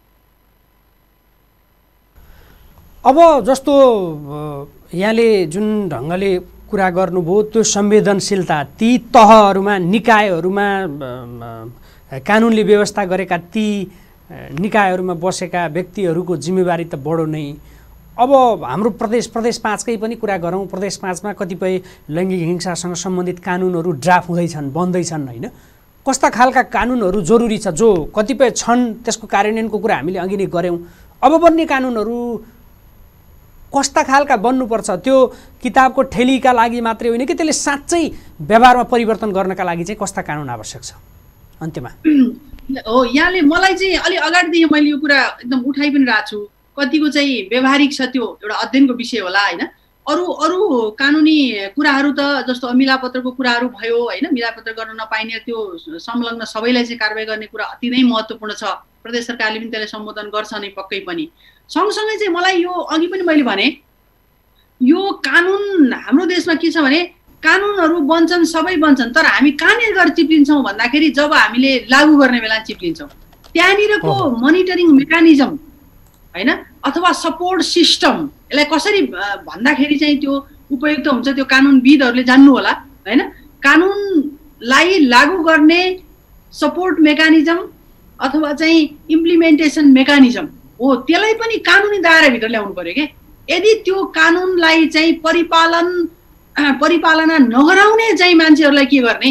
अब जस्तो यहाँले जुन ढङ्गले कुरा गर्नुभयो त्यो संवेदनशीलता ती तहहरूमा निकायहरूमा कानुनले व्यवस्था गरेका ती निकायहरूमा बसेका व्यक्तिहरूको जिम्मेवारी त बढो नै। अब हाम्रो प्रदेश प्रदेश पाँचकै पनि कुरा गरौँ, प्रदेश पाँचमा कतिपय लैङ्गिक हिंसासँग सम्बन्धित कानुनहरू ड्राफ्ट हुँदैछन्, बन्दैछन् होइन। कस्ता खालका कानुनहरू जरुरी छ, जो कतिपय छन् त्यसको कार्यान्वयनको कुरा हामीले अघि नै गऱ्यौँ। अब बन्ने कानुनहरू कस्ता खालका बन्नुपर्छ, त्यो किताबको ठेलीका लागि मात्रै होइन कि त्यसले साँच्चै व्यवहारमा परिवर्तन गर्नका लागि चाहिँ कस्ता कानुन आवश्यक छ अन्त्यमा? हो यहाँले मलाई चाहिँ अलि अगाडिदेखि मैले यो कुरा एकदम उठाइ पनि रहेको छु। कतिको चाहिँ व्यवहारिक छ त्यो एउटा अध्ययनको विषय होला होइन। अरू अरू कानुनी कुराहरू त जस्तो मिलापत्रको कुराहरू भयो होइन, मिलापत्र गर्न नपाइने त्यो संलग्न सबैलाई चाहिँ कारबाही गर्ने कुरा अति नै महत्त्वपूर्ण छ। प्रदेश सरकारले पनि त्यसलाई सम्बोधन गर्छ नै पक्कै पनि। सँगसँगै चाहिँ मलाई यो अघि पनि मैले भने यो कानुन हाम्रो देशमा के छ भने कानुनहरू बन्छन्, सबै बन्छन्, तर हामी कहाँनिर गएर चिप्लिन्छौँ भन्दाखेरि जब हामीले लागू गर्ने बेला चिप्लिन्छौँ। त्यहाँनिरको मोनिटरिङ मेकानिजम होइन अथवा सपोर्ट सिस्टम यसलाई कसरी भन्दाखेरि चाहिँ त्यो उपयुक्त हुन्छ त्यो कानुनविदहरूले जान्नु होला होइन। कानुनलाई लागू गर्ने सपोर्ट मेकानिजम अथवा चाहिँ इम्प्लिमेन्टेसन मेकानिजम हो, त्यसलाई पनि कानुनी दायराभित्र ल्याउनु पर्यो क्या। यदि त्यो कानुनलाई चाहिँ परिपालन परिपालना नगराउने चाहिँ मान्छेहरूलाई के गर्ने,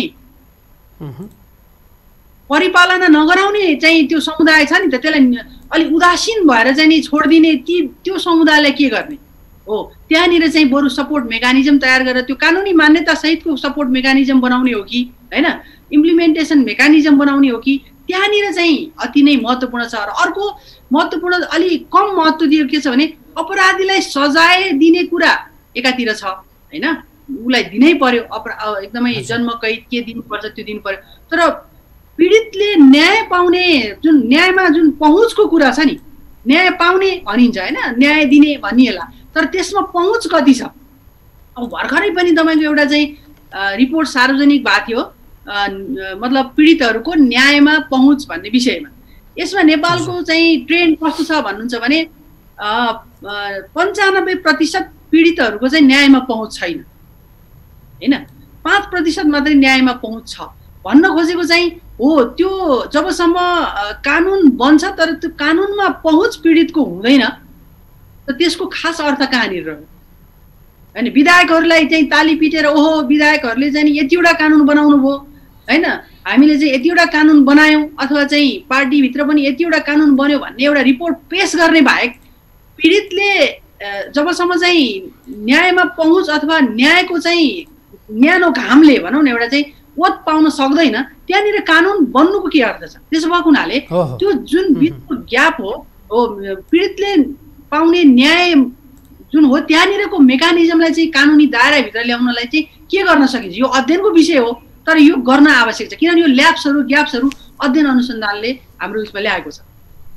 परिपालना नगराउने चाहिँ त्यो समुदाय छ नि त, त्यसलाई अलिक उदासीन भएर चाहिँ नि छोडिदिने ती त्यो समुदायलाई के गर्ने हो। त्यहाँनिर चाहिँ बरु सपोर्ट मेकानिजम तयार गरेर त्यो कानुनी मान्यता सहितको सपोर्ट मेकानिजम बनाउने हो कि होइन, इम्प्लिमेन्टेसन मेकानिजम बनाउने हो कि, त्यहाँनिर चाहिँ अति नै महत्त्वपूर्ण छ। र अर्को महत्त्वपूर्ण अलि कम महत्त्व दिएको के छ भने अपराधीलाई सजाय दिने कुरा एकातिर छ होइन, उसलाई दिनै पर्यो अपरा एकदमै जन्म कैद के दिनुपर्छ त्यो दिनु पर्यो। तर पीडितले न्याय पाउने जुन न्यायमा जुन पहुँचको कुरा छ नि, न्याय पाउने भनिन्छ होइन, न्याय दिने भनिएला, तर त्यसमा पहुँच कति छ। अब भर्खरै पनि तपाईँको एउटा चाहिँ रिपोर्ट सार्वजनिक भएको थियो मतलब पीडितहरूको न्यायमा पहुँच भन्ने विषयमा। यसमा नेपालको चाहिँ ट्रेन्ड कस्तो छ भन्नुहुन्छ भने पन्चानब्बे प्रतिशत पीडितहरूको चाहिँ न्यायमा पहुँच छैन होइन, पाँच प्रतिशत मात्रै न्यायमा पहुँच छ। भन्न खोजेको चाहिँ हो त्यो जबसम्म कानुन बन्छ तर त्यो कानुनमा पहुँच पीडितको हुँदैन त त्यसको खास अर्थ कहाँनिर रह्यो होइन। विधायकहरूलाई चाहिँ ताली पिटेर ओहो विधायकहरूले चाहिँ यतिवटा कानुन बनाउनु भयो होइन, हामीले चाहिँ यतिवटा कानुन बनायौँ अथवा चाहिँ पार्टीभित्र पनि यतिवटा कानुन बन्यो भन्ने एउटा रिपोर्ट पेश गर्ने बाहेक पीडितले जबसम्म चाहिँ न्यायमा पहुँच अथवा न्यायको चाहिँ न्यानो घामले भनौँ न एउटा चाहिँ ओत पाउन सक्दैन, त्यहाँनिर कानुन बन्नुको के अर्थ छ। त्यसो भएको हुनाले त्यो जुन बिचको ग्याप हो हो पीडितले पाउने न्याय जुन हो त्यहाँनिरको मेकानिजमलाई चाहिँ कानुनी दायराभित्र ल्याउनलाई चाहिँ के गर्न सकिन्छ यो अध्ययनको विषय हो, तर यो गर्न आवश्यक छ किनभने यो ल्याप्सहरू ग्याप्सहरू अध्ययन अनुसन्धानले हाम्रो उसमा ल्याएको छ।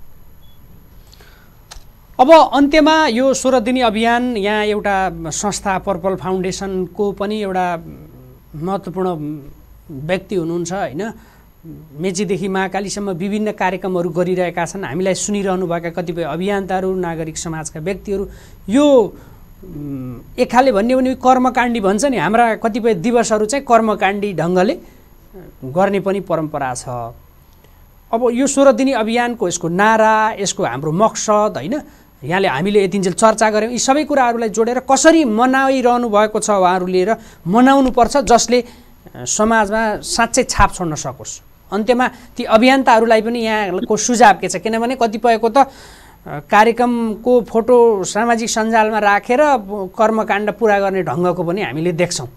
अब अन्त्यमा यो सोह्र दिनी अभियान यहाँ एउटा संस्था पर्पल फाउन्डेसनको पनि एउटा महत्त्वपूर्ण व्यक्ति हुनुहुन्छ होइन, मेचीदेखि महाकालीसम्म विभिन्न कार्यक्रमहरू गरिरहेका छन्। हामीलाई सुनिरहनुभएका कतिपय अभियन्ताहरू नागरिक समाजका व्यक्तिहरू यो एक खाले भन्ने भने कर्मकाण्डी भन्छ नि, हाम्रा कतिपय दिवसहरू चाहिँ कर्मकाण्डी ढङ्गले गर्ने पनि परम्परा छ। अब यो सोह्र दिनी अभियानको यसको नारा यसको हाम्रो मकसद होइन यहाँले हामीले यतिन्जेल चर्चा गऱ्यौँ, यी सबै कुराहरूलाई जोडेर कसरी मनाइरहनु भएको छ उहाँहरूले र मनाउनुपर्छ जसले समाजमा साँच्चै छाप छोड्न सकोस्। अन्त्यमा ती अभियन्ताहरूलाई पनि यहाँको सुझाव के छ, किनभने कतिपयको त कार्यक्रमको फोटो सामाजिक सञ्जालमा राखेर कर्मकाण्ड पुरा गर्ने ढङ्गको पनि हामीले देख्छौँ।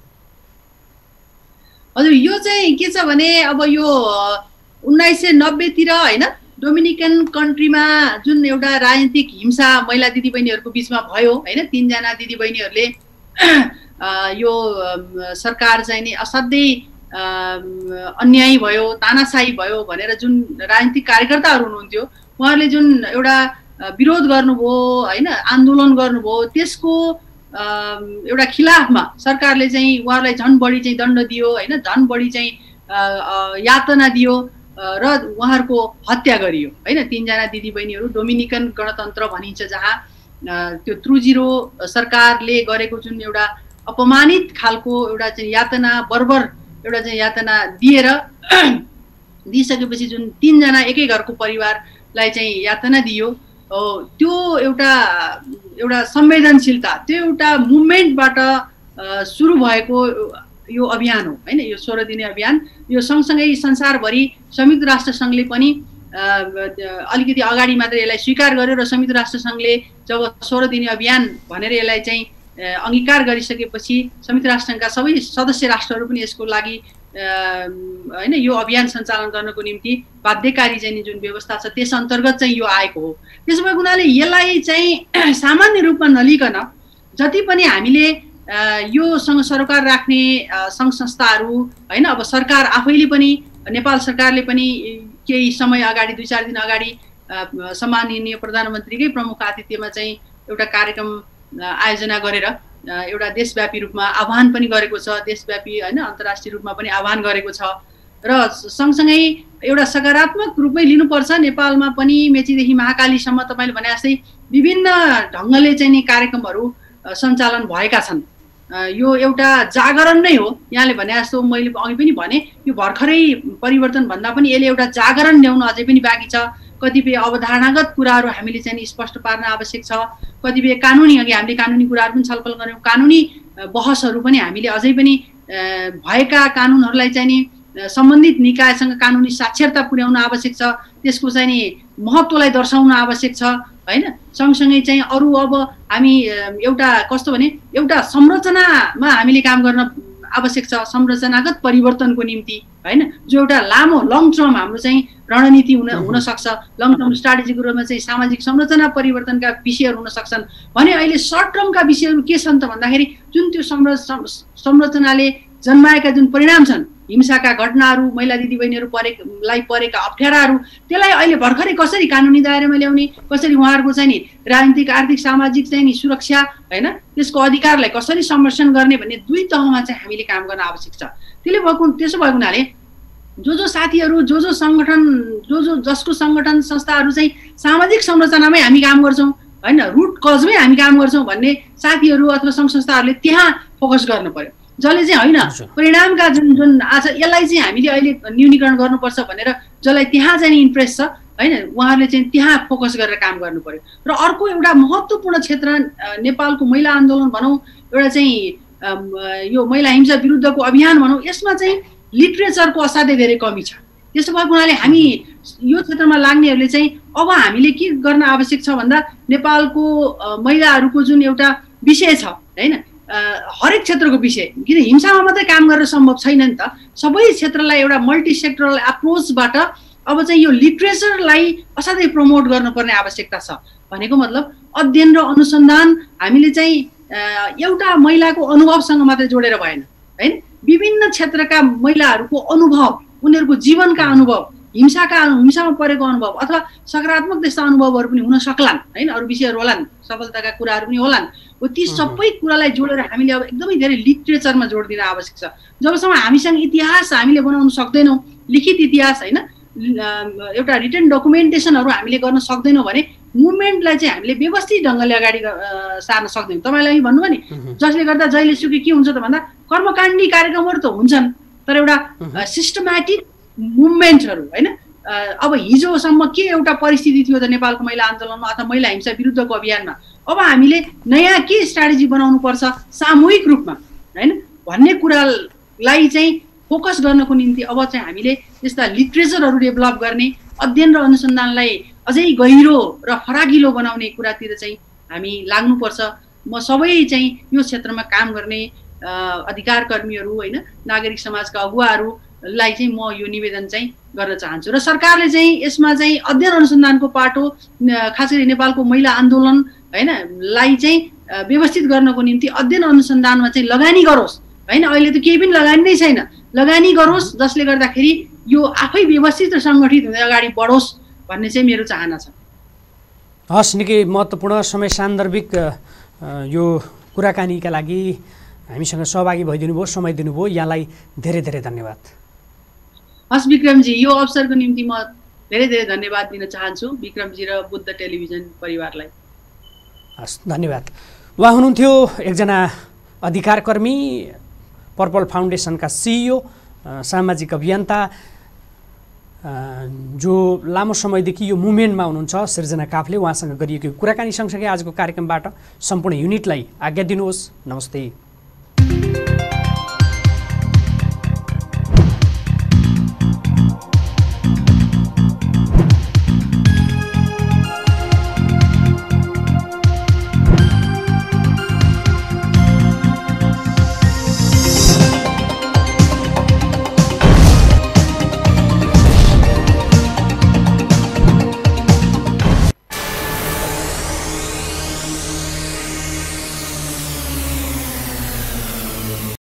हजुर यो चाहिँ के छ भने अब यो उन्नाइस सय नब्बेतिर होइन डोमिनिकन कन्ट्रीमा जुन एउटा राजनीतिक हिंसा महिला दिदीबहिनीहरूको बिचमा भयो होइन, तिनजना दिदीबहिनीहरूले यो सरकार चाहिँ नि असाध्यै अन्यायी भयो तानाशाही भयो भनेर जुन राजनीतिक कार्यकर्ताहरू हुनुहुन्थ्यो उहाँहरूले जुन एउटा विरोध गर्नुभयो होइन आन्दोलन गर्नुभयो त्यसको एउटा खिलाफमा सरकारले चाहिँ उहाँहरूलाई झन् बढी चाहिँ दण्ड दियो होइन, झन् बढी चाहिँ यातना दियो र उहाँहरूको हत्या गरियो होइन। तिनजना दिदीबहिनीहरू डोमिनिकन गणतन्त्र भनिन्छ जहाँ त्यो त्रुजिरो सरकारले गरेको जुन एउटा अपमानित खालको एउटा चाहिँ यातना बर्बर एउटा चाहिँ यातना दिएर दिइसकेपछि जुन तिनजना एकै घरको परिवारलाई चाहिँ यातना दियो त्यो एउटा एउटा संवेदनशीलता त्यो एउटा मुभमेन्टबाट सुरु भएको यो अभियान हो होइन। यो सोह्र दिने अभियान यो सँगसँगै संसारभरि संयुक्त राष्ट्र सङ्घले पनि अलिकति अगाडि मात्र यसलाई स्वीकार गर्यो र संयुक्त राष्ट्र सङ्घले जब सोह्र दिने अभियान भनेर यसलाई चाहिँ अङ्गीकार गरिसकेपछि संयुक्त राष्ट्र सङ्घका सबै सदस्य राष्ट्रहरू पनि यसको लागि होइन यो अभियान सञ्चालन गर्नको निम्ति बाध्यकारी चाहिँ नि जुन व्यवस्था छ त्यस अन्तर्गत चाहिँ यो आएको हो। त्यसो भएको हुनाले यसलाई चाहिँ सामान्य रूपमा नलिकन जति पनि हामीले योसँग सरोकार राख्ने सङ्घ संस्थाहरू होइन, अब सरकार आफैले पनि नेपाल सरकारले पनि केही समय अगाडि दुई चार दिन अगाडि सम्माननीय प्रधानमन्त्रीकै प्रमुख आतिथ्यमा चाहिँ एउटा कार्यक्रम आयोजना गरेर एउटा देशव्यापी रूपमा आह्वान पनि गरेको छ, देशव्यापी होइन अन्तर्राष्ट्रिय रूपमा पनि आह्वान गरेको छ। र सँगसँगै एउटा सकारात्मक रूपमै लिनुपर्छ। नेपालमा पनि मेचीदेखि महाकालीसम्म तपाईँले भने जस्तै विभिन्न ढङ्गले चाहिँ नि कार्यक्रमहरू सञ्चालन भएका छन्। यो एउटा जागरण नै हो। यहाँले भने जस्तो मैले अघि पनि भने यो भर्खरै परिवर्तन भन्दा पनि यसले एउटा जागरण ल्याउन अझै पनि बाँकी छ। कतिपय अवधारणागत कुराहरू हामीले चाहिँ स्पष्ट पार्न आवश्यक छ। कतिपय कानुनी, अघि हामीले कानुनी कुराहरू पनि छलफल गऱ्यौँ, कानुनी बहसहरू पनि हामीले अझै पनि भएका कानुनहरूलाई चाहिँ नि सम्बन्धित निकायसँग कानुनी साक्षरता पुर्याउन आवश्यक छ। त्यसको चाहिँ नि महत्त्वलाई दर्शाउन आवश्यक छ होइन। सँगसँगै चाहिँ अरू अब हामी एउटा कस्तो भने एउटा संरचनामा हामीले काम गर्न आवश्यक छ, संरचनागत परिवर्तनको निम्ति होइन, जो एउटा लामो लङ टर्म हाम्रो चाहिँ रणनीति हुन हुन सक्छ। लङ टर्म स्ट्राटेजीको रूपमा चाहिँ सामाजिक संरचना परिवर्तनका विषयहरू हुन सक्छन् भने अहिले सर्ट टर्मका विषयहरू के छन् त भन्दाखेरि जुन त्यो संरचनाले जन्माएका जुन परिणाम छन्, हिंसाका घटनाहरू, महिला दिदीबहिनीहरू परेलाई परेका अप्ठ्याराहरू, त्यसलाई अहिले भर्खरै कसरी कानुनी दायरामा ल्याउने, कसरी उहाँहरूको चाहिँ नि राजनीतिक आर्थिक सामाजिक चाहिँ नि सुरक्षा होइन त्यसको अधिकारलाई कसरी संरक्षण गर्ने भन्ने दुई तहमा चाहिँ हामीले काम गर्न आवश्यक छ। त्यसले भएको त्यसो भएको हुनाले जो जो साथीहरू, जो जो सङ्गठन, जो जो जसको सङ्गठन संस्थाहरू चाहिँ सामाजिक संरचनामै हामी काम गर्छौँ होइन, रुट कजमै हामी काम गर्छौँ भन्ने साथीहरू अथवा सङ्घ संस्थाहरूले त्यहाँ फोकस गर्नु पर्यो। जसले चाहिँ होइन परिणामका जुन जुन आज यसलाई चाहिँ हामीले अहिले न्यूनीकरण गर्नुपर्छ भनेर जसलाई त्यहाँ चाहिँ इन्ट्रेस्ट छ होइन, उहाँहरूले चाहिँ त्यहाँ फोकस गरेर काम गर्नु पर्यो। र अर्को एउटा महत्त्वपूर्ण क्षेत्र नेपालको महिला आन्दोलन भनौँ, एउटा चाहिँ यो महिला हिंसा विरुद्धको अभियान भनौँ, यसमा चाहिँ लिट्रेचरको असाध्यै धेरै कमी छ। त्यसो भएको हुनाले हामी यो क्षेत्रमा लाग्नेहरूले चाहिँ अब हामीले के गर्न आवश्यक छ भन्दा नेपालको महिलाहरूको जुन एउटा विषय छ होइन, हरेक क्षेत्रको विषय, किन हिंसामा मात्रै काम गरेर सम्भव छैन नि त, सबै क्षेत्रलाई एउटा मल्टी सेक्टरल एप्रोचबाट अब चाहिँ यो लिट्रेचरलाई असाध्यै प्रमोट गर्नुपर्ने आवश्यकता छ। भनेको मतलब अध्ययन र अनुसन्धान हामीले चाहिँ एउटा महिलाको अनुभवसँग मात्रै जोडेर भएन होइन, विभिन्न क्षेत्रका महिलाहरूको अनुभव, उनीहरूको जीवनका अनुभव, हिंसाका हिंसामा परेको अनुभव अथवा सकारात्मक त्यस्ता अनुभवहरू पनि हुन सक्लान् होइन, अरू विषयहरू होलान्, सफलताका कुराहरू पनि होलान्। हो ती सबै कुरालाई जोडेर हामीले अब एकदमै धेरै लिट्रेचरमा जोड दिन आवश्यक छ। जबसम्म हामीसँग इतिहास हामीले बनाउन सक्दैनौँ, लिखित इतिहास होइन, एउटा रिटन डकुमेन्टेसनहरू हामीले गर्न सक्दैनौँ भने मुभमेन्टलाई चाहिँ हामीले व्यवस्थित ढङ्गले अगाडि सार्न सक्दैनौँ। तपाईँलाई भन्नुभयो नि, जसले गर्दा जहिले सुकै के हुन्छ त भन्दा कर्मकाण्डी कार्यक्रमहरू त हुन्छन् तर एउटा सिस्टमेटिक मुभमेन्टहरू होइन। अब हिजोसम्म के एउटा परिस्थिति थियो त नेपालको महिला आन्दोलनमा अथवा महिला हिंसा विरुद्धको अभियानमा, अब हामीले नयाँ के स्ट्राटेजी बनाउनु पर्छ सामूहिक रूपमा होइन भन्ने कुरालाई चाहिँ फोकस गर्नको निम्ति अब चाहिँ हामीले यस्ता लिट्रेचरहरू डेभलप गर्ने, अध्ययन र अनुसन्धानलाई अझै गहिरो र फराकिलो बनाउने कुरातिर चाहिँ हामी लाग्नुपर्छ। म सबै चाहिँ यो क्षेत्रमा काम गर्ने अधिकार कर्मीहरू होइन, नागरिक समाजका अगुवाहरूलाई चाहिँ म यो निवेदन चाहिँ गर्न चाहन्छु। र सरकारले चाहिँ यसमा चाहिँ अध्ययन अनुसन्धानको पाटो, खास गरी नेपालको महिला आन्दोलन होइन लाई चाहिँ व्यवस्थित गर्नको निम्ति अध्ययन अनुसन्धानमा चाहिँ लगानी गरोस् होइन। अहिले त केही पनि लगानी नै छैन, लगानी गरोस् जसले गर्दाखेरि यो आफै व्यवस्थित र सङ्गठित हुँदै अगाडि बढोस् भन्ने चाहिँ मेरो चाहना छ। हस्, निकै महत्त्वपूर्ण समय सान्दर्भिक यो कुराकानीका लागि हामीसँग सहभागी भइदिनु भयो, समय दिनुभयो, यहाँलाई धेरै धेरै धन्यवाद। हस् विक्रमजी, यो अवसरको निम्ति म धेरै धेरै धन्यवाद दिन चाहन्छु विक्रमजी र बुद्ध टेलिभिजन परिवारलाई। हस्, धन्यवाद। उहाँ हुनुहुन्थ्यो एकजना अधिकारकर्मी, पर्पल फाउन्डेसनका सिइओ, सामाजिक अभियन्ता, जो लामो समयदेखि यो मुभमेन्टमा हुनुहुन्छ, सृजना काफले। उहाँसँग गरिएको कुराकानी सँगसँगै आजको कार्यक्रमबाट सम्पूर्ण युनिटलाई आज्ञा दिनुहोस्। नमस्ते।